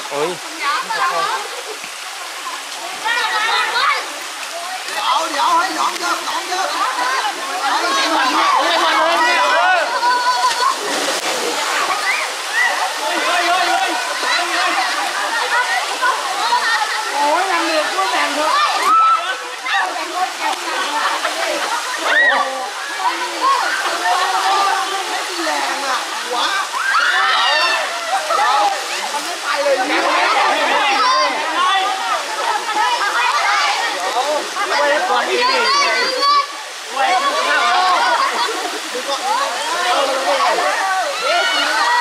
โอ้ยเดี๋ยวให้น้องเยอะโอ้ยนางเด็กก็แบ่งเถอะไม่มีแรงอ่ะวะมันไม่ไปเลยไม่ได้ก่อนอีกไม่ได้ข้าว